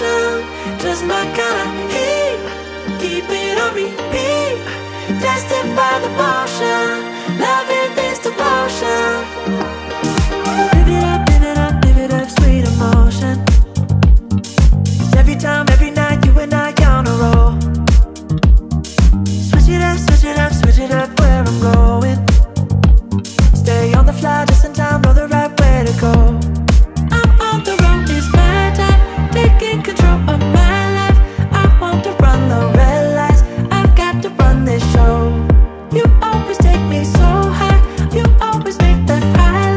motion, just my kind of heat. Keep it on repeat, destined by the motion. Loving this devotion. Live it up, live it up, sweet emotion. Every time, every night, you and I on a roll. Switch it up, switch it up, switch it up where I'm going. Stay on the fly just in time, know the right way to go. I'm on the road, it's my time, taking control of my life. I want to run the red lights, I've got to run this show. You always take me so high, you always make the highlight.